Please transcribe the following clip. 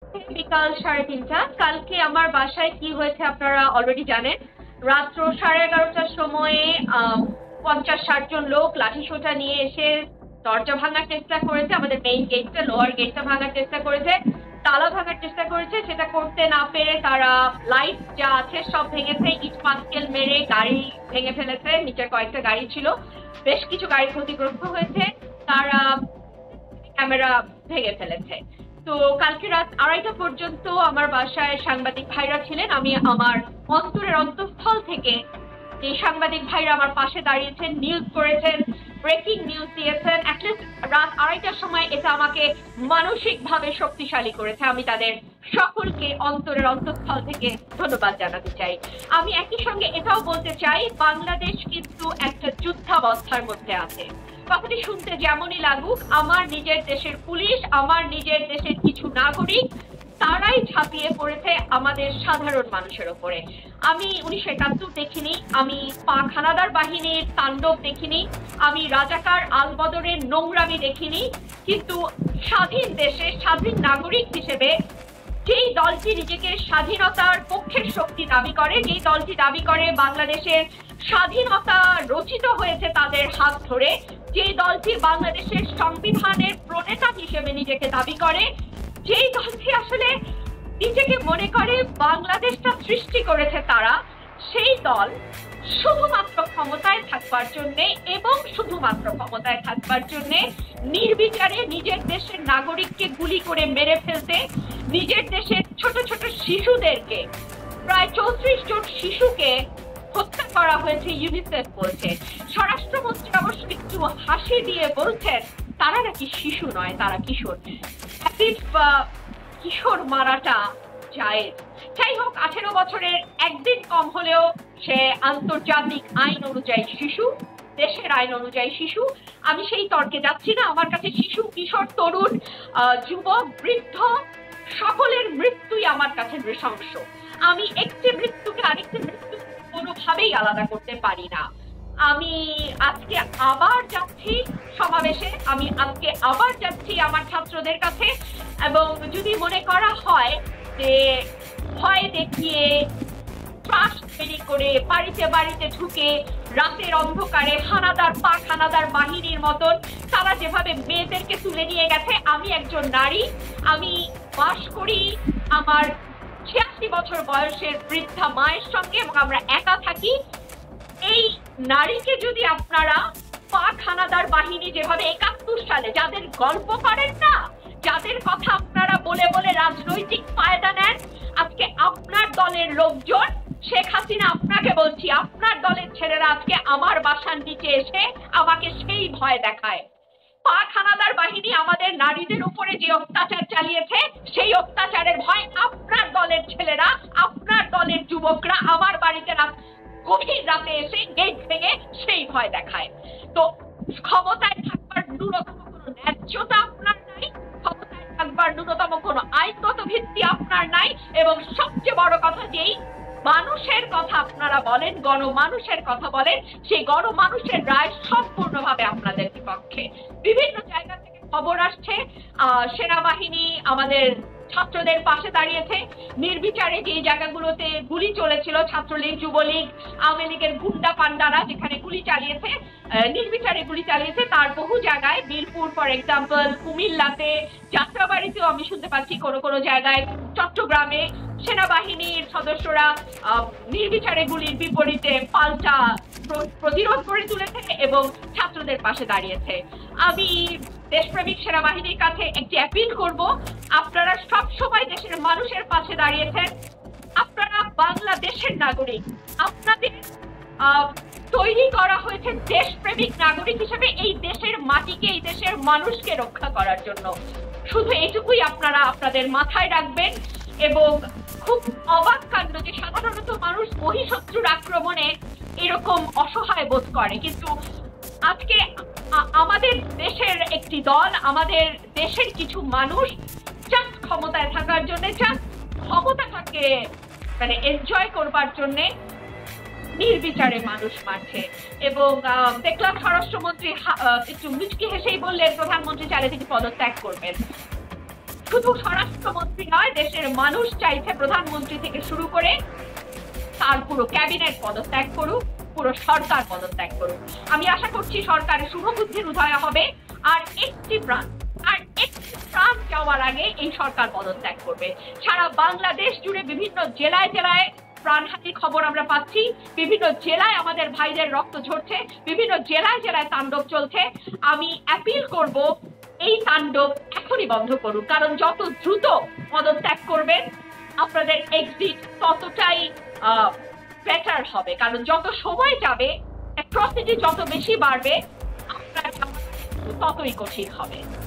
বিকাল 3:30। কালকে আমার বাসায় কি হয়েছে আপনারা অলরেডি জানেন। রাত্র 11:30টার সময়ে 50-60 জন লোক লাঠিসোঁটা নিয়ে এসে দরজা ভাঙার চেষ্টা করেছে, আমাদের মেইন গেটটা, লোয়ার গেটটা ভাঙার চেষ্টা করেছে, তালা ভাঙার চেষ্টা করেছে। সেটা করতে না পেরে তারা লাইট যা আছে সব ভেঙেছে, ইট পাটকেল মেরে গাড়ি ভেঙে ফেলেছে। নিচে কয়েকটা গাড়ি ছিল, বেশ কিছু গাড়ি ক্ষতিগ্রস্ত হয়েছে। তারা ক্যামেরা ভেঙে ফেলেছে। তো কালকে রাত 2:30 পর্যন্ত আমার বাসায় সাংবাদিক ভাইরা ছিলেন। আমি আমার অন্তরের অন্তঃস্থল থেকে যে সাংবাদিক ভাইরা আমার পাশে দাঁড়িয়েছেন, নিউজ করেছেন, ব্রেকিং নিউজ দিয়েছেন, অ্যাটলিস্ট রাত 2:30টার সময় এটা আমাকে মানসিকভাবে শক্তিশালী করেছে। আমি তাদের সকলকে অন্তরের অন্তঃস্থল থেকে ধন্যবাদ জানাতে চাই। আমি একই সঙ্গে এটাও বলতে চাই, বাংলাদেশ কিন্তু একটা যুদ্ধাবস্থার মধ্যে আছে। কথাটি শুনতে যেমনই লাগুক, আমার নিজের দেশের পুলিশ, আমার নিজের দেশের কিছু নাগরিক, তারাই ঝাঁপিয়ে পড়েছে আমাদের সাধারণ মানুষের ওপরে। আমি 1971 দেখিনি, আমি পাক হানাদার বাহিনীর তাণ্ডব দেখিনি, আমি রাজাকার আলবদরের নোংরামি দেখিনি, কিন্তু স্বাধীন দেশে স্বাধীন নাগরিক হিসেবে যেই দলটি নিজেকে স্বাধীনতার পক্ষের শক্তি দাবি করে, যেই দলটি দাবি করে বাংলাদেশের স্বাধীনতা রচিত হয়েছে তাদের হাত ধরে, যেই দলটি বাংলাদেশের সংবিধানের প্রণেতা হিসেবে নিজেকে দাবি করে, যেই দলটি আসলে নিজেকে মনে করে বাংলাদেশটা সৃষ্টি করেছে তারা, সেই দল শুধুমাত্র ক্ষমতায় থাকবার জন্যে এবং শুধুমাত্র ক্ষমতায় থাকবার জন্যে নির্বিচারে নিজের দেশের নাগরিককে গুলি করে মেরে ফেলতে, নিজের দেশের ছোট ছোট শিশুদেরকে, প্রায় 34 জন শিশুকে হত্যা করা হয়েছে ইউনিসেফ বলছে। স্বরাষ্ট্রমন্ত্রী অবশ্য একটু হাসি দিয়ে বলছেন তারা নাকি শিশু নয়, তারা কিশোর। কিশোর মারাটা জায়েজ। যাই হোক, 18 বছরের একদিন কম হলেও সে আন্তর্জাতিক আইন অনুযায়ী শিশু, দেশের আইন অনুযায়ী শিশু। আমি সেই তর্কে যাচ্ছি না। আমার কাছে শিশু, কিশোর, তরুণ, যুবক, বৃদ্ধ সকলের মৃত্যুই আমার কাছে নৃশংস। আমি একটি মৃত্যুকে আরেকটি মৃত্যু কোনোভাবেই আলাদা করতে পারি না। আমি আজকে আবার যাচ্ছি সমাবেশে, আমি আজকে আবার যাচ্ছি আমার ছাত্রদের কাছে, এবং যদি মনে করা হয় যে ভয় দেখিয়ে ত্রাস তৈরি করে বাড়িতে বাড়িতে ঢুকে রাতের অন্ধকারে হানাদার পাক হানাদার বাহিনীর মতন তারা যেভাবে মেয়েদেরকে তুলে নিয়ে গেছে, আমি একজন নারী, আমি বাস করি আমার 86 বছর বয়সের বৃদ্ধা মায়ের সঙ্গে এবং আমরা একা থাকি। এই নারীকে যদি আপনারা পাক হানাদার বাহিনী যেভাবে 71 সালে যাদের গল্প করেন না, যাদের কথা আপনারা বলে বলে রাজনৈতিক ফায়দা নেন, আজকে আপনার দলের লোকজন, শেখ হাসিনা আপনাকে বলছি, আপনার দলের ছেলেরা আজকে আমার বাসার নিচে এসে আমাকে সেই ভয় দেখায়। পাক হানাদার বাহিনী আমাদের নারীদের উপরে যে অত্যাচার চালিয়েছে, সেই অত্যাচারের ভয় আপনার দলের ছেলেরা, আপনার দলের যুবকরা আমার বাড়িতে গভীর রাতে এসে গেট ভেঙে সেই ভয় দেখায়। তো ক্ষমতায় থাকবার ন্যূনতম কোনো ন্যায্যতা আপনার নাই, ক্ষমতায় থাকবার ন্যূনতম কোনো আইনগত ভিত্তি আপনার নাই, এবং সবচেয়ে বড় কথা, যেই মানুষের কথা আপনারা বলেন, গণমানুষের কথা বলেন, সেই গণমানুষের রায় সম্পূর্ণভাবে আপনাদের বিপক্ষে। বিভিন্ন জায়গা থেকে খবর আসছে সেনাবাহিনী আমাদের ছাত্রদের পাশে দাঁড়িয়েছে, নির্বিচারে যে জায়গাগুলোতে গুলি চলেছিল, ছাত্রলীগ, যুবলীগ, আওয়ামী লীগের গুন্ডা পান্ডারা যেখানে গুলি চালিয়েছে, নির্বিচারে গুলি চালিয়েছে, তার বহু জায়গায়, বীরপুর ফর এক্সাম্পল, কুমিল্লাতে, যাত্রাবাড়িতেও আমি শুনতে পাচ্ছি কোনো কোনো জায়গায়, চট্টগ্রামে সেনাবাহিনীর সদস্যরা নির্বিচারে গুলির বিপরীতে পাল্টা প্রতিরোধ করে তুলেছে এবং ছাত্রদের পাশে দাঁড়িয়েছে। আমি দেশপ্রেমিক সেনাবাহিনীর কাছে একটি অ্যাপিল করব, আপনারা সব সময় দেশের মানুষের পাশে দাঁড়িয়েছেন, আপনারা বাংলাদেশের নাগরিক, আপনাদের তৈরি করা হয়েছে দেশপ্রেমিক নাগরিক হিসেবে এই দেশের মাটিকে, এই দেশের মানুষকে রক্ষা করার জন্য। শুধু এটুকুই আপনারা আপনাদের মাথায় রাখবেন। এবং খুব অবাক কাণ্ড যে সাধারণত মানুষ বহিঃশত্রুর আক্রমণে এরকম অসহায় বোধ করে, কিন্তু আজকে আমাদের দেশের একটি দল, আমাদের দেশের কিছু মানুষ জাস্ট ক্ষমতায় থাকার জন্য, জাস্ট ক্ষমতাটাকে মানে এনজয় করবার জন্যে নির্বিচারে মানুষ মারছে। এবং দেখলাম স্বরাষ্ট্রমন্ত্রী একটু মুচকি হেসেই বললেন প্রধানমন্ত্রী চাইলে তিনি পদত্যাগ করবেন। শুধু স্বরাষ্ট্রমন্ত্রী নয়, দেশের মানুষ চাইছে প্রধানমন্ত্রী থেকে শুরু করে তার পুরো ক্যাবিনেট পদত্যাগ করুক, পুরো সরকার পদত্যাগ করুক। আমি আশা করছি সরকারের শুভবুদ্ধির উদয় হবে, আর একটি প্রাণ যাওয়ার আগে এই সরকার পদত্যাগ করবে। সারা বাংলাদেশ জুড়ে বিভিন্ন জেলায় জেলায় প্রাণহানির খবর আমরা পাচ্ছি, বিভিন্ন জেলায় আমাদের ভাইদের রক্ত ঝরছে, বিভিন্ন জেলায় জেলায় তাণ্ডব চলছে। আমি অ্যাপিল করব, এই তাণ্ডব এখনই বন্ধ করুন, কারণ যত দ্রুত পদত্যাগ করবেন আপনাদের এক্সিট ততটাই বেটার হবে। কারণ যত সময় যাবে, অ্যাট্রসিটি যত বেশি বাড়বে, আপনার ততই কঠিন হবে।